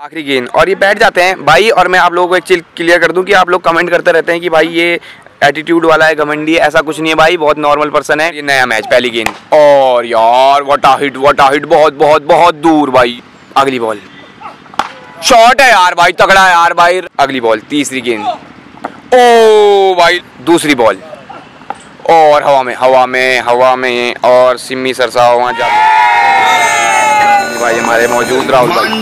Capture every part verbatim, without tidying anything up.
आखिरी गेंद और ये बैठ जाते हैं भाई। और मैं आप लोगों को एक चीज क्लियर कर दूं कि आप लोग कमेंट करते रहते हैं कि भाई ये एटीट्यूड वाला है, घमंडी है। ऐसा कुछ नहीं है भाई, बहुत नॉर्मल पर्सन है। ये नया मैच, पहली गेंद और यार what a hit, what a hit, बहुत बहुत बहुत दूर भाई। अगली बॉल शॉट है यार भाई, तगड़ा है यार भाई। अगली बॉल, तीसरी गेंद, ओ भाई। दूसरी बॉल और हवा में हवा में हवा में और सिम्मी सरसा वहां जाते भाई। हमारे मौजूद राहुल भाई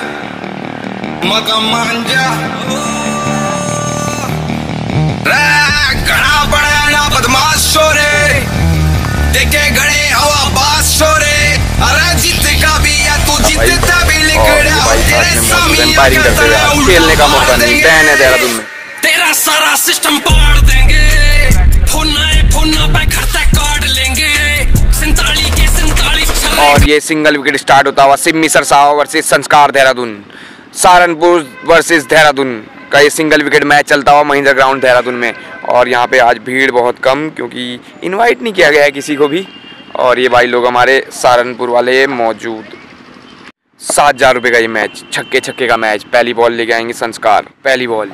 घड़ा बड़ा ना बदमाश शोरे देखे गड़े हवा बास शोरे। अरे जीतेगा भी या तू जीतता भी लिखड़ा तेरे सामने करते हुए खेलने का मौका नहीं। टहन है देहरादून में, तेरा सारा सिस्टम पाड़ देंगे। फोना फोना पे खर्चा काट लेंगे। सैंतालीस के सैंतालीस और ये सिंगल विकेट स्टार्ट होता हुआ सिम्मी सरसावा वर्सेस संस्कार देहरादून, सहारनपुर वर्सेस देहरादून का ये सिंगल विकेट मैच चलता हुआ महिंद्रा ग्राउंड देहरादून में। और यहाँ पे आज भीड़ बहुत कम, क्योंकि इनवाइट नहीं किया गया है किसी को भी। और ये भाई लोग हमारे सहारनपुर वाले मौजूद। सात हजार रुपये का ये मैच, छक्के छक्के का मैच। पहली बॉल लेके आएंगे संस्कार, पहली बॉल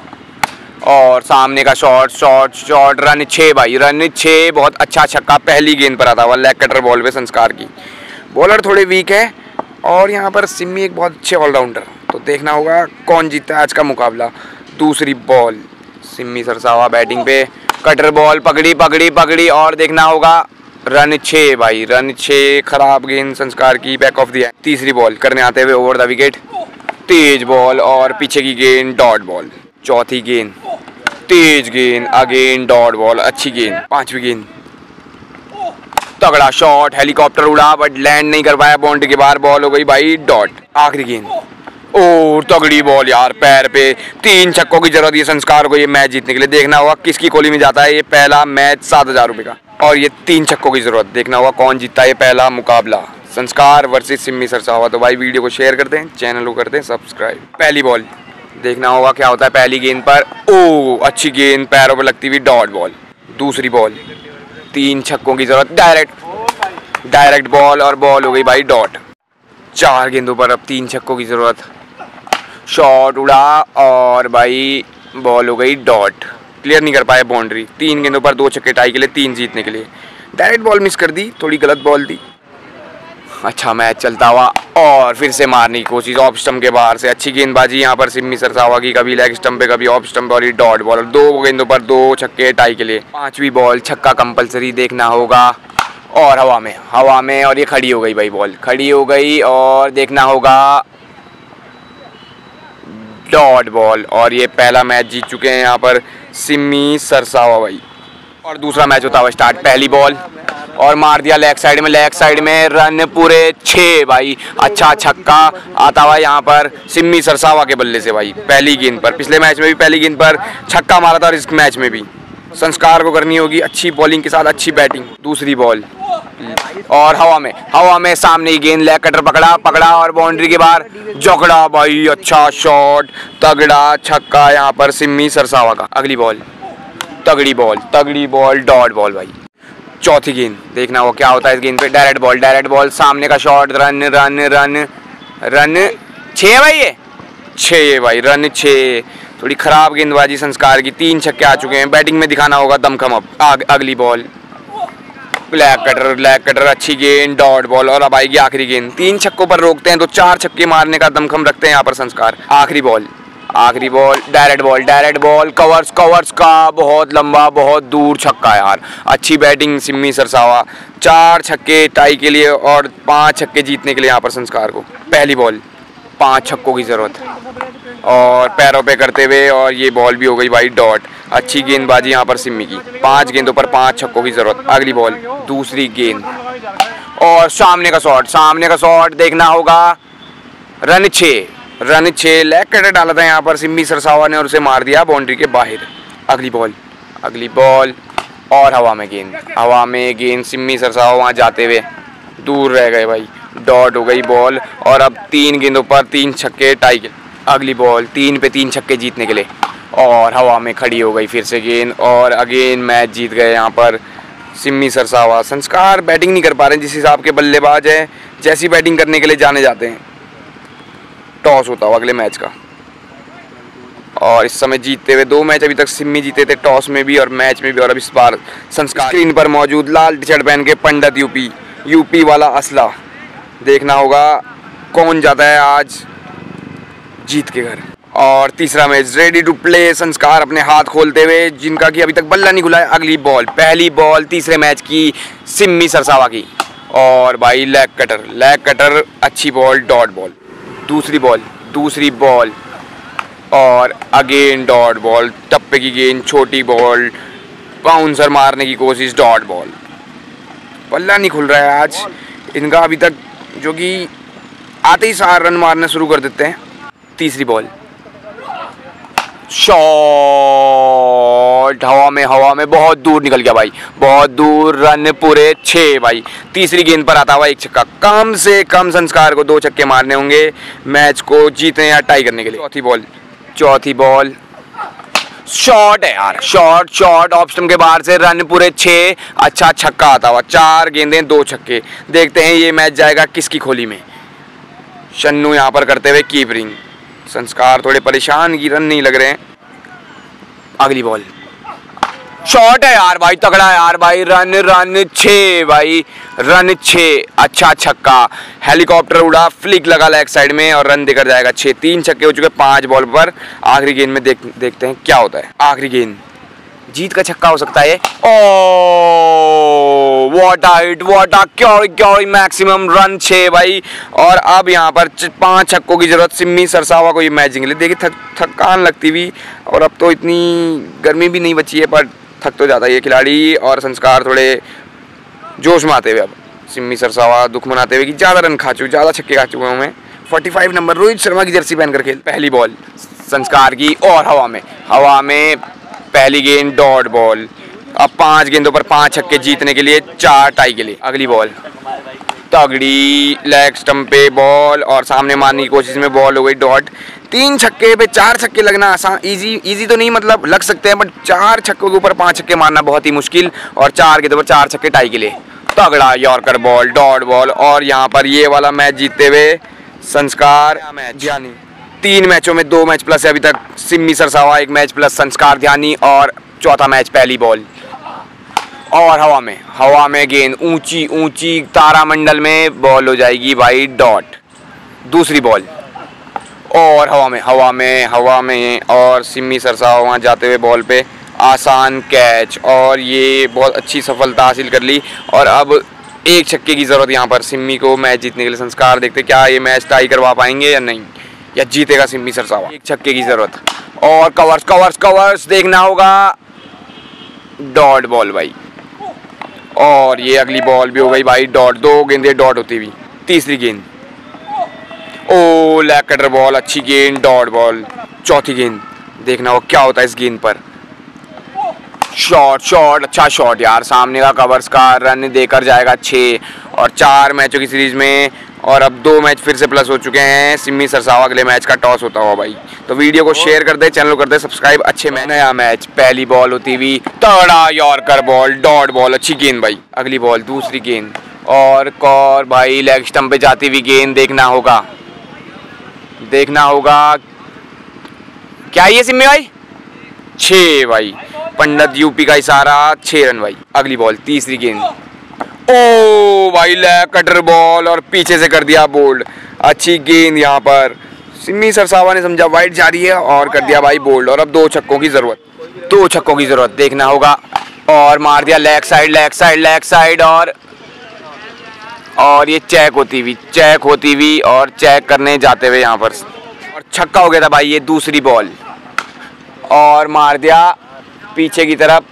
और सामने का शॉट शॉट शॉट, रन छः भाई, रन छः। बहुत अच्छा छक्का पहली गेंद पर आता हुआ लेग कटर बॉल पे संस्कार की। बॉलर थोड़े वीक है और यहाँ पर सिम्मी एक बहुत अच्छे ऑलराउंडर, तो देखना होगा कौन जीतता है आज का मुकाबला। दूसरी बॉल, सिम्मी सरसावा बैटिंग पे, कटर बॉल पकड़ी पकड़ी पकड़ी और देखना होगा रन छः भाई, रन छः। खराब गेंद संस्कार की, बैक ऑफ दिया। तीसरी बॉल करने आते हुए ओवर द विकेट, तेज बॉल और पीछे की गेंद डॉट बॉल। चौथी गेंद, तेज गेंद, अगेन डॉट बॉल, अच्छी गेंद। पांचवी गेंद, तगड़ा शॉट, हेलीकॉप्टर उड़ा बट लैंड नहीं कर पाया बाउंड्री के बाहर, बॉल हो गई भाई डॉट। आखिरी गेंद, ओ तगड़ी बॉल यार, पैर पे। तीन छक्कों की जरूरत है संस्कार को ये मैच जीतने के लिए। देखना होगा किसकी कोहली में जाता है ये पहला मैच सात हजार रुपये का। और ये तीन छक्कों की जरूरत, देखना होगा कौन जीतता है ये पहला मुकाबला, संस्कार वर्सेस सिम्मी सरसावा। तो भाई वीडियो को शेयर करते हैं, चैनल को करते हैं सब्सक्राइब। पहली बॉल, देखना होगा क्या होता है पहली गेंद पर। ओ अच्छी गेंद, पैरों पर लगती हुई डॉट बॉल। दूसरी बॉल, तीन छक्कों की जरूरत, डायरेक्ट डायरेक्ट बॉल और बॉल हो गई भाई डॉट। चार गेंदों पर अब तीन छक्कों की जरूरत, शॉट उड़ा और भाई बॉल हो गई डॉट। क्लियर नहीं कर पाए बाउंड्री। तीन गेंदों पर दो छक्के टाई के लिए, तीन जीतने के लिए। डायरेक्ट बॉल मिस कर दी, थोड़ी गलत बॉल दी। अच्छा मैच चलता हुआ और फिर से मारने की कोशिश ऑफ स्टंप के बाहर से। अच्छी गेंदबाजी यहाँ पर सिम्मी सरसावा की, कभी लेग स्टंप पे कभी ऑफ स्टंप और ये डॉट बॉल। दो गेंदों पर दो छक्के टाई के लिए। पांचवी बॉल, छक्का कंपलसरी, देखना होगा। और हवा में हवा में और ये खड़ी हो गई भाई, बॉल खड़ी हो गई और देखना होगा डॉट बॉल। और ये पहला मैच जीत चुके हैं यहाँ पर सिम्मी सरसावा भाई। और दूसरा मैच होता हुआ स्टार्ट, पहली बॉल और मार दिया लेग साइड में, लेग साइड में रन पूरे छः भाई। अच्छा छक्का आता हुआ यहाँ पर सिम्मी सरसावा के बल्ले से भाई, पहली गेंद पर। पिछले मैच में भी पहली गेंद पर छक्का मारा था और इस मैच में भी संस्कार को करनी होगी अच्छी बॉलिंग के साथ अच्छी बैटिंग। दूसरी बॉल और हवा में हवा में सामने की गेंद, लेग कटर पकड़ा पकड़ा और बाउंड्री के बाहर जकड़ा भाई। अच्छा शॉट, तगड़ा छक्का यहाँ पर सिम्मी सरसावा का। अगली बॉल, तगड़ी बॉल तगड़ी बॉल, डॉट बॉल भाई। चौथी गेंद, देखना वो क्या होता है इस गेंद पे। डायरेक्ट बॉल डायरेक्ट बॉल, सामने का shot, run run run run छः भाई, ये छः भाई, रन छः। थोड़ी खराब गेंदबाजी संस्कार की, तीन छक्के आ चुके हैं। बैटिंग में दिखाना होगा दमखम अब। आग, अगली ball, leg cutter leg cutter, अच्छी गेंद, डॉट बॉल। और अब आएगी आखिरी गेंद। तीन छक्कों पर रोकते हैं तो चार छक्के मारने का दमखम रखते हैं यहाँ पर संस्कार। आखिरी बॉल आखिरी ball, direct ball direct ball, covers covers का बहुत लंबा बहुत दूर छक्का यार। अच्छी बैटिंग सिम्मी सरसावा, चार छक्के टाई के लिए और पांच छक्के जीतने के लिए यहाँ पर संस्कार को। पहली बॉल, पांच छक्कों की ज़रूरत और पैरों पे करते हुए और ये बॉल भी हो गई भाई डॉट। अच्छी गेंदबाजी यहाँ पर सिम्मी की, पांच गेंदों पर पांच छक्कों की ज़रूरत। अगली बॉल, दूसरी गेंद और सामने का शॉट सामने का शॉट, देखना होगा रन छः रन छः। लेग कटर डाला था यहाँ पर सिम्मी सरसावा ने और उसे मार दिया बाउंड्री के बाहर। अगली बॉल अगली बॉल और हवा में गेंद हवा में गेंद सिम्मी सरसावा वहाँ जाते हुए दूर रह गए भाई, डॉट हो गई बॉल। और अब तीन गेंदों पर तीन छक्के टाई के। अगली बॉल, तीन पे तीन छक्के जीतने के लिए और हवा में खड़ी हो गई फिर से गेंद और अगेन मैच जीत गए यहाँ पर सिम्मी सरसावा। संस्कार बैटिंग नहीं कर पा रहे हैं जिस हिसाब के बल्लेबाज हैं, जैसी बैटिंग करने के लिए जाने जाते हैं। टॉस होता हुआ अगले मैच का। और इस समय जीतते हुए दो मैच अभी तक सिम्मी जीते थे, टॉस में भी और मैच में भी। और अब इस बार संस्कार स्क्रीन पर मौजूद लाल टी शर्ट पहन के पंडित यूपी यूपी वाला असला। देखना होगा कौन जाता है आज जीत के घर। और तीसरा मैच रेडी टू प्ले, संस्कार अपने हाथ खोलते हुए, जिनका कि अभी तक बल्ला नहीं खुला है। अगली बॉल, पहली बॉल तीसरे मैच की सिम्मी सरसावा की। और भाई लेग कटर, लेग कटर अच्छी बॉल, डॉट बॉल। दूसरी बॉल, दूसरी बॉल और अगेन डॉट बॉल। टप्पे की गेंद, छोटी बॉल, बाउंसर मारने की कोशिश, डॉट बॉल। बल्ला नहीं खुल रहा है आज इनका अभी तक, जो कि आते ही सार रन मारना शुरू कर देते हैं। तीसरी बॉल, शॉट हवा में, हवा में बहुत दूर निकल गया भाई, बहुत दूर, रन पूरे छः भाई। तीसरी गेंद पर आता हुआ एक छक्का। कम से कम संस्कार को दो छक्के मारने होंगे मैच को जीतने या टाई करने के लिए। चौथी बॉल, चौथी बॉल शॉट है यार, शॉट शॉट ऑफ स्टंप के बाहर से, रन पूरे छः। अच्छा छक्का आता हुआ, चार गेंदें दो छक्के। देखते हैं ये मैच जाएगा किसकी खोली में। शन्नू यहाँ पर करते हुए कीपरिंग। संस्कार थोड़े परेशान की रन नहीं लग रहे हैं। अगली बॉल शॉट है यार भाई, तगड़ा है यार भाई, रन रन छः भाई, रन छः। अच्छा छक्का, हेलीकॉप्टर उड़ा, फ्लिक लगा लेग साइड में और रन देकर जाएगा छः। तीन छक्के हो चुके पांच बॉल पर। आखिरी गेंद में देख देखते हैं क्या होता है। आखिरी गेंद, जीत का छक्का हो सकता है। Oh what a hit, what a क्योरी क्योरी, मैक्सिमम रन छः भाई। और अब यहाँ पर पांच छक्कों की जरूरत सिम्मी सरसावा को ये मैच जीतने। देखिए थक थकान लगती भी, और अब तो इतनी गर्मी भी नहीं बची है, पर थक तो जाता है ये खिलाड़ी। और संस्कार थोड़े जोश में आते हुए अब सिम्मी सरसावा दुख मनाते हुए कि ज़्यादा रन खा चुके, ज़्यादा छक्के खा चुके हूँ मैं। पैंतालीस नंबर रोहित शर्मा की जर्सी पहनकर खेल। पहली बॉल संस्कार की और हवा में, हवा में पहली गेंद डॉट बॉल। अब पांच गेंदों पर पांच छक्के जीतने के लिए, चार टाई के लिए। अगली बॉल तगड़ी लेग स्टंप पे बॉल और सामने मारने की कोशिश में बॉल हो गई डॉट। तीन छक्के पे चार छक्के लगना आसान, इजी इजी तो नहीं, मतलब लग सकते हैं, बट चार छक्कों के ऊपर पांच छक्के मारना बहुत ही मुश्किल। और चार गेंदों पर चार छक्के टाई के लिए। तगड़ा यॉर्कर बॉल, डॉट बॉल। और यहाँ पर ये वाला मैच जीतते हुए संस्कार ध्यानी। तीन मैचों में दो मैच प्लस है अभी तक सिम्मी सरसावा, एक मैच प्लस संस्कार ध्यानी, और चौथा मैच पहली बॉल। और हवा में, हवा में गेंद ऊंची ऊंची तारामंडल में बॉल हो जाएगी भाई डॉट। दूसरी बॉल और हवा में, हवा में, हवा में, और सिम्मी सरसावा वहाँ जाते हुए बॉल पे आसान कैच। और ये बहुत अच्छी सफलता हासिल कर ली। और अब एक छक्के की ज़रूरत यहाँ पर सिम्मी को मैच जीतने के लिए। संस्कार देखते क्या ये मैच टाई करवा पाएंगे या नहीं, या जीतेगा सिम्मी सरसावा। एक छक्के की ज़रूरत और कवर्स कवर्स कवर्स देखना होगा, डॉट बॉल भाई। और ये अगली बॉल भी हो गई भाई डॉट, दो गेंदे डॉट होती हुई। तीसरी गेंद ओ लेग कटर बॉल, अच्छी गेंद, डॉट बॉल। चौथी गेंद देखना होगा क्या होता है इस गेंद पर। शॉट शॉट अच्छा शॉट यार, सामने का कवर्स का, रन देकर जाएगा छः। और चार मैचों की सीरीज में, और अब दो मैच फिर से प्लस हो चुके हैं सिम्मी सरसावा। अगले मैच का टॉस होता हुआ भाई। तो वीडियो को शेयर कर दे, चैनल को कर दे सब्सक्राइब। अच्छे मैच, नया मैच, पहली बॉल होती हुई, तगड़ा यॉर्कर बॉल, डॉट बॉल, अच्छी गेंद भाई। अगली बॉल, दूसरी गेंद और कौर भाई, लेग स्टंप पे जाती हुई गेंद। देखना होगा, देखना होगा क्या ये सिम्मी भाई, छः भाई। पंडित यूपी का इशारा, छः रन भाई। अगली बॉल, तीसरी गेंद, ओ भाई लेग कटर बॉल और पीछे से कर दिया बोल्ड। अच्छी गेंद यहाँ पर सिम्मी सरसावा ने समझा वाइड जा रही है और कर दिया भाई बोल्ड। और अब दो छक्कों की जरूरत, दो छक्कों की जरूरत देखना होगा। और मार दिया leg side, leg side, leg side. और और ये चेक होती हुई, चेक होती हुई और चेक करने जाते हुए यहाँ पर, और छक्का हो गया था भाई। ये दूसरी बॉल और मार दिया पीछे की तरफ,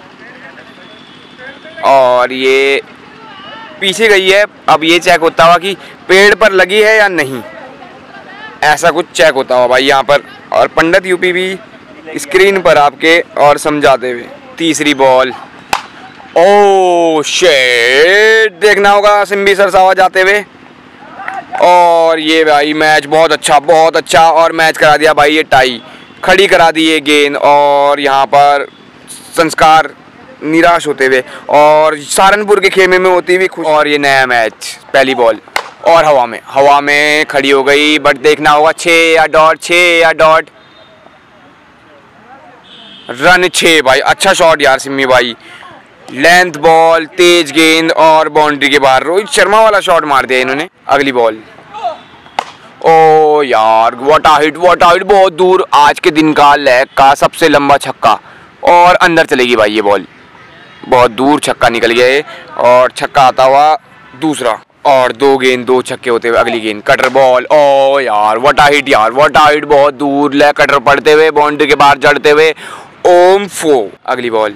और ये पीछे गई है। अब ये चेक होता हुआ कि पेड़ पर लगी है या नहीं, ऐसा कुछ चेक होता हुआ भाई यहाँ पर। और पंडित यूपी भी स्क्रीन पर आपके और समझाते हुए। तीसरी बॉल, ओ शेट, देखना होगा सिम्मी सरसावा जाते हुए। और ये भाई मैच बहुत अच्छा, बहुत अच्छा, और मैच करा दिया भाई ये टाई, खड़ी करा दी ये गेंद। और यहाँ पर संस्कार निराश होते हुए और सहारनपुर के खेमे में होती हुई खुश। और ये नया मैच, पहली बॉल और हवा में हवा में खड़ी हो गई, बट देखना होगा छः या डॉट, छः या डॉट, रन छः भाई। अच्छा शॉट यार सिम्मी भाई, लेंथ बॉल, तेज गेंद और बाउंड्री के बाहर। रोहित शर्मा वाला शॉट मार दिया इन्होंने। अगली बॉल, ओ यार what a hit, what a hit, बहुत दूर। आज के दिन का लेग का सबसे लंबा छक्का और अंदर चलेगी भाई ये बॉल, बहुत दूर छक्का निकल गया है और छक्का आता हुआ दूसरा। और दो गेंद दो छक्के होते हुए अगली गेंद, कटर बॉल, ओ यार व्हाट अ हिट यार, व्हाट अ हिट, बहुत दूर लेग कटर पड़ते हुए बाउंड्री के बाहर जड़ते हुए ओम फो। अगली बॉल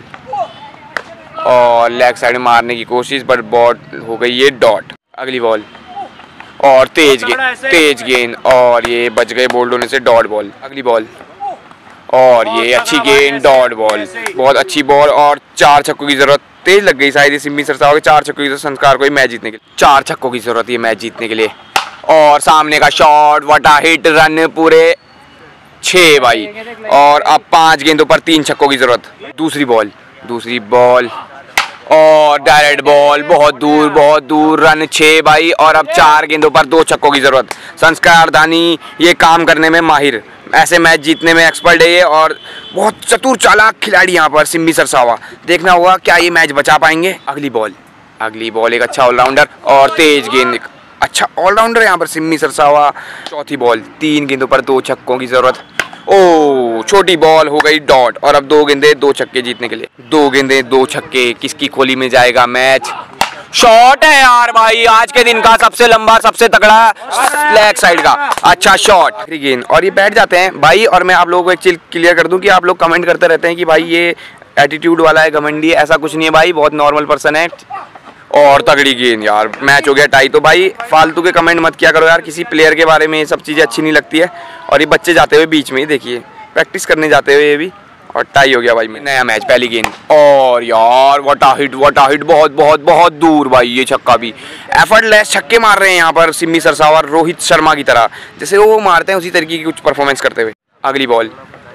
और लेग साइड मारने की कोशिश, बट बॉल हो गई ये डॉट। अगली बॉल और तेज गेंद, तेज गेंद और ये बच गए बोल्ड होने से, डॉट बॉल। अगली बॉल और ये अच्छी गेंद, डॉट बॉल, बहुत अच्छी बॉल और चार छक्कों की जरूरत। तेज लग गई शायद ये सिम्मी सरसावा के, चार छक्कों की जरूरत संस्कार को ही मैच जीतने के लिए, चार छक्कों की जरूरत ये मैच जीतने के लिए। और सामने का shot, what a hit, run पूरे छः भाई। और अब पांच गेंदों पर तीन छक्कों की जरूरत। दूसरी बॉल, दूसरी बॉल और डायरेक्ट बॉल, बहुत दूर बहुत दूर, रन छः भाई। और अब चार गेंदों पर दो छक्कों की जरूरत। संस्कार धानी ये काम करने में माहिर, ऐसे मैच जीतने में एक्सपर्ट है ये और बहुत चतुर चालाक खिलाड़ी यहाँ पर सिम्मी सरसावा। देखना होगा क्या ये मैच बचा पाएंगे। अगली बॉल, अगली बॉल एक अच्छा ऑलराउंडर और तेज गेंद, अच्छा ऑलराउंडर यहाँ पर सिम्मी सरसावा। चौथी बॉल, तीन गेंदों पर दो छक्कों की जरूरत। ओ छोटी बॉल हो गई डॉट और अब दो गेंदे दो छक्के जीतने के लिए, दो गेंदे दो छक्के, किसकी खोली में जाएगा मैच। शॉट है यार भाई, आज के दिन का सबसे लंबा सबसे तगड़ा लेग साइड का अच्छा शॉट। गेंद और ये बैठ जाते हैं भाई। और मैं आप लोगों को एक चीज क्लियर कर दूं कि आप लोग कमेंट करते रहते हैं कि भाई ये एटीट्यूड वाला है, घमंडी है, ऐसा कुछ नहीं है भाई, बहुत नॉर्मल पर्सन है। और तगड़ी गेंद यार, मैच हो गया टाई। तो भाई फालतू के कमेंट मत किया करो यार, किसी प्लेयर के बारे में ये सब चीज़ें अच्छी नहीं लगती है। और ये बच्चे जाते हुए बीच में ही देखिए प्रैक्टिस करने जाते हुए ये भी, और टाई हो गया भाई में। नया मैच, पहली गेंद और यार what a hit, what a hit, बहुत बहुत बहुत दूर भाई। ये छक्का भी, एफर्टलेस छक्के मार रहे हैं यहाँ पर सिम्मी सरसावा, रोहित शर्मा की तरह, जैसे वो मारते हैं उसी तरीके की कुछ परफॉर्मेंस करते हुए। अगली बॉल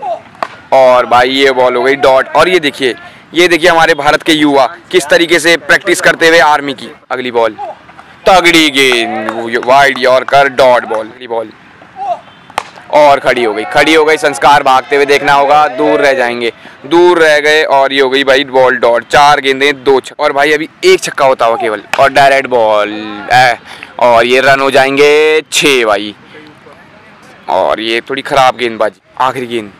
और भाई ये बॉल हो गई डॉट। और ये देखिए ये देखिए हमारे भारत के युवा किस तरीके से प्रैक्टिस करते हुए आर्मी की। अगली बॉल, तगड़ी गेंद, वाइड यॉर्कर, डॉट बॉल। अगली बॉल और खड़ी हो गई, खड़ी हो गई। संस्कार भागते हुए देखना होगा, दूर रह जाएंगे, दूर रह गए और ये हो गई भाई बॉल डॉट। चार गेंदें दो छक्के और भाई अभी एक छक्का होता हुआ केवल और डायरेक्ट बॉल और ये रन हो जाएंगे छः भाई। और ये थोड़ी खराब गेंदबाजी। आखिरी गेंद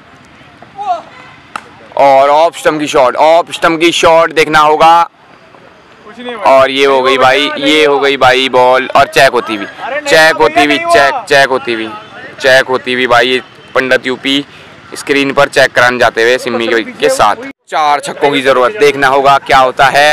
और ऑफ स्टंप की शॉट, ऑफ स्टंप की शॉट देखना होगा। और ये हो गई भाई, ये हो गई भाई बॉल और चेक होती हुई, चेक होती हुई, चेक चेक होती हुई, चेक होती हुई भाई। पंडित यूपी स्क्रीन पर चेक कराने जाते हुए सिम्मी के साथ। चार छक्कों की जरूरत, देखना होगा क्या होता है।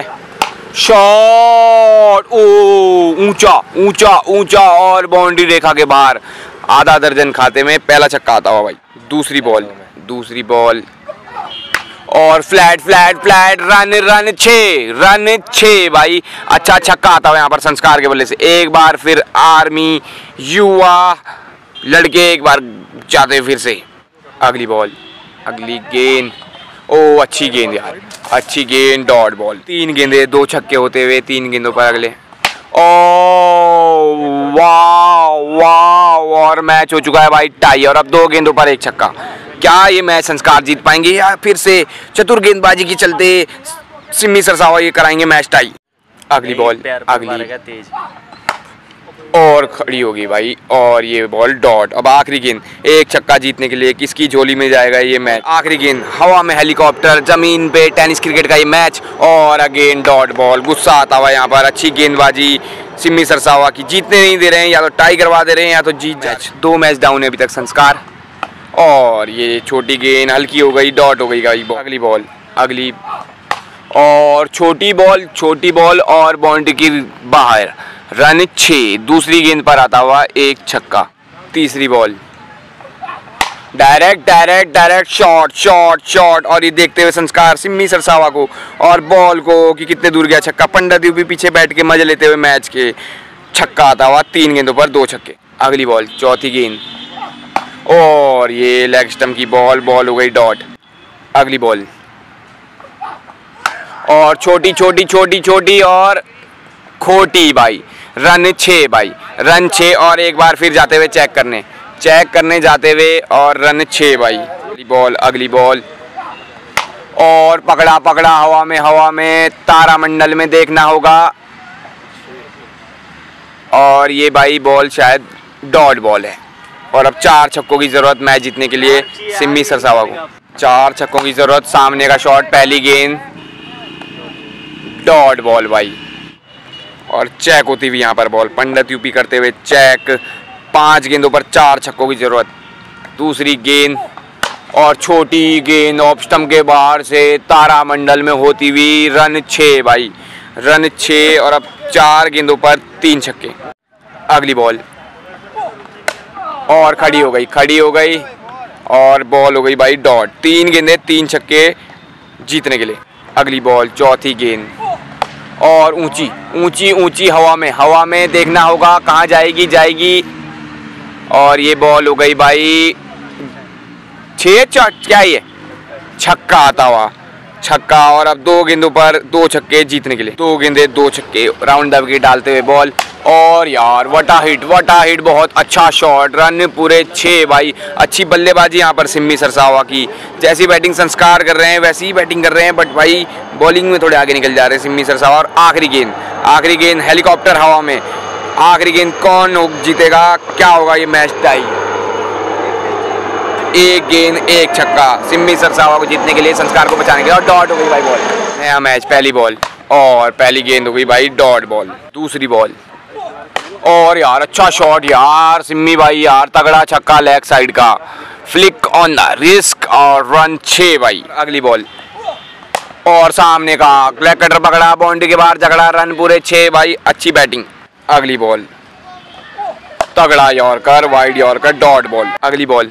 शॉट, ओ ऊंचा ऊंचा ऊंचा और बाउंड्री रेखा के बाहर, आधा दर्जन खाते में पहला छक्का आता हुआ भाई। दूसरी बॉल, दूसरी बॉल और flat flat flat, run run छः, रन छः भाई। अच्छा छक्का आता हुआ यहाँ पर संस्कार के बल्ले से। एक बार फिर आर्मी युवा लड़के एक बार जाते फिर से। अगली बॉल, अगली गेंद, ओ अच्छी गेंद यार, अच्छी गेंद, डॉट बॉल। तीन गेंदे दो छक्के होते हुए तीन गेंदों पर अगले। ओ वाह वाह, और मैच हो चुका है भाई टाई और अब दो गेंदों पर एक छक्का। क्या ये मैच संस्कार जीत पाएंगे या फिर से चतुर गेंदबाजी के चलते सिम्मी सरसावा ये कराएंगे मैच टाई। अगली बॉल, अगली और खड़ी होगी भाई और ये बॉल डॉट। अब आखिरी गेंद, एक छक्का जीतने के लिए किसकी झोली में जाएगा ये मैच। आखिरी गेंद, हवा में हेलीकॉप्टर, जमीन पे टेनिस क्रिकेट का ये मैच और अगेन डॉट बॉल। गुस्सा आता हुआ यहाँ पर, अच्छी गेंदबाजी सिम्मी सरसावा की। जीतने नहीं दे रहे हैं, या तो टाई करवा दे रहे हैं या तो जीत जाए। दो मैच डाउन है अभी तक संस्कार। और ये छोटी गेंद हल्की हो गई, डॉट हो गई भाई। अगली बॉल, अगली और छोटी बॉल, छोटी बॉल और बाउंड्री की बाहर, रन छः। दूसरी गेंद पर आता हुआ एक छक्का। तीसरी ball, direct direct direct shot shot shot और ये देखते हुए संस्कार सिम्मी सरसावा को और बॉल को कि कितने दूर गया छक्का। पंडित भी पीछे बैठ के मजे लेते हुए मैच के, छक्का आता हुआ तीन गेंदों पर दो छक्के। अगली बॉल, चौथी गेंद और ये लेग स्टंप की बॉल, बॉल हो गई डॉट। अगली बॉल और छोटी छोटी छोटी छोटी और खोटी भाई, रन छः भाई, रन छः। और एक बार फिर जाते हुए चेक करने चेक करने जाते हुए और रन छः भाई। अगली बॉल अगली बॉल और पकड़ा पकड़ा हवा में हवा में तारामंडल में देखना होगा। और ये भाई बॉल शायद डॉट बॉल है। और अब चार छक्कों की ज़रूरत मैच जीतने के लिए सिम्मी सरसावा को। चार छक्कों की ज़रूरत। सामने का शॉट, पहली गेंद डॉट बॉल भाई। और चेक होती हुई यहाँ पर बॉल, पंडित यूपी करते हुए चेक। पांच गेंदों पर चार छक्कों की ज़रूरत। दूसरी गेंद और छोटी गेंद ऑफ स्टंप के बाहर से तारामंडल में होती हुई रन छः भाई, रन छः। और अब चार गेंदों पर तीन छक्के। अगली बॉल और खड़ी हो गई खड़ी हो गई और बॉल हो गई भाई डॉट। तीन गेंदें तीन छक्के जीतने के लिए। अगली बॉल चौथी गेंद और ऊंची ऊंची ऊंची हवा में हवा में देखना होगा कहाँ जाएगी जाएगी। और ये बॉल हो गई भाई छः क्या ये छक्का आता हुआ छक्का। और अब दो गेंदों पर दो छक्के जीतने के लिए। दो गेंदे दो छक्के राउंड द विकेट डालते हुए बॉल। और यार वटा हिट वटा हिट, बहुत अच्छा शॉट, रन पूरे छः भाई। अच्छी बल्लेबाजी यहाँ पर सिम्मी सरसावा की। जैसी बैटिंग संस्कार कर रहे हैं वैसी ही बैटिंग कर रहे हैं, बट भाई बॉलिंग में थोड़े आगे निकल जा रहे हैं सिम्मी सरसावा। और आखिरी गेंद आखिरी गेंद हेलीकॉप्टर हवा में। आखिरी गेंद कौन जीतेगा, क्या होगा ये मैच टाई। एक गेंद एक छक्का सिम्मी सरसावा को जीतने के लिए, संस्कार को बचाने के लिए। और डॉट हो गई भाई बॉल। नया मैच, पहली बॉल और पहली गेंद हो गई भाई डॉट बॉल। दूसरी बॉल और यार अच्छा शॉट यार सिम्मी भाई, यार तगड़ा छक्का लेग साइड का, फ्लिक ऑन द रिस्क और रन छः भाई। अगली बॉल और सामने का लेग कटर पकड़ा, बाउंड्री के बाहर झगड़ा, रन पूरे छः भाई। अच्छी बैटिंग। अगली बॉल तगड़ा yorker, wide yorker, dot ball. अगली बॉल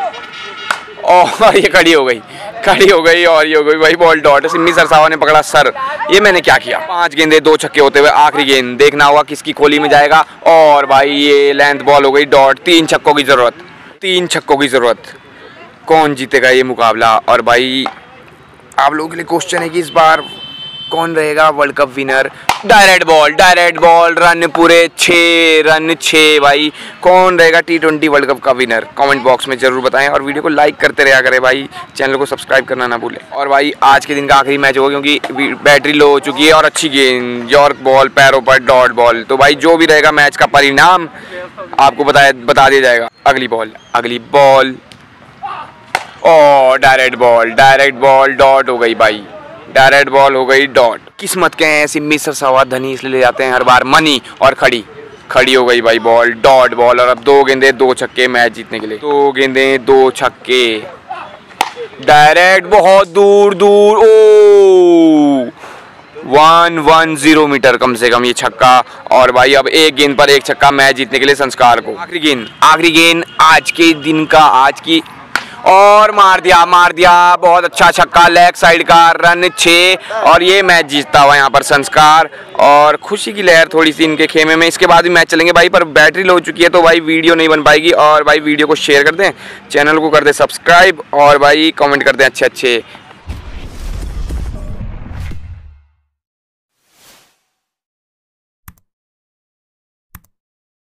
और ये खड़ी हो गई खड़ी हो गई और ये हो गई भाई बॉल डॉट। सिम्मी सरसावा ने पकड़ा सर, ये मैंने क्या किया। पांच गेंदे दो छक्के होते हुए आखिरी गेंद देखना होगा किसकी खोली में जाएगा। और भाई ये लेंथ बॉल हो गई डॉट। तीन छक्कों की ज़रूरत तीन छक्कों की ज़रूरत। कौन जीतेगा ये मुकाबला। और भाई आप लोगों के लिए क्वेश्चन है कि इस बार कौन रहेगा world cup winner. Direct ball direct ball, run पूरे छः रन छः भाई। कौन रहेगा टी ट्वेंटी वर्ल्ड कप का विनर, कमेंट बॉक्स में जरूर बताएं। और वीडियो को लाइक करते रहा करें भाई, चैनल को सब्सक्राइब करना ना भूलें। और भाई आज के दिन का आखिरी मैच होगा क्योंकि बैटरी लो हो चुकी है। और अच्छी गेंद यॉर्क बॉल, पैरों पर डॉट बॉल। तो भाई जो भी रहेगा मैच का परिणाम आपको बताया बता दिया जाएगा। अगली बॉल अगली बॉल और direct ball direct ball dot हो गई भाई, डायरेक्ट बॉल हो गई डॉट। किस्मत के हैं सिम्मी सरसावा धनी, इसलिए ले जाते हैं हर बार मनी। और खड़ी खड़ी हो गई भाई बॉल डॉट बॉल। और अब दो गेंदे दो छक्के मैच जीतने के लिए। दो गेंदे दो छक्के डायरेक्ट बहुत दूर दूर। Oh one one zero metre कम से कम ये छक्का। और भाई अब एक गेंद पर एक छक्का मैच जीतने के लिए संस्कार को। आखिरी गेंद आखिरी गेंद आज के दिन का आज की और मार दिया मार दिया बहुत अच्छा छक्का लेग साइड का, रन छः। और ये मैच जीतता हुआ यहाँ पर संस्कार। और खुशी की लहर थोड़ी सी इनके खेमे में। इसके बाद भी मैच चलेंगे भाई, पर बैटरी लो हो चुकी है तो भाई वीडियो नहीं बन पाएगी। और भाई वीडियो को शेयर कर दें, चैनल को कर दें सब्सक्राइब और भाई कमेंट कर दें अच्छे अच्छे।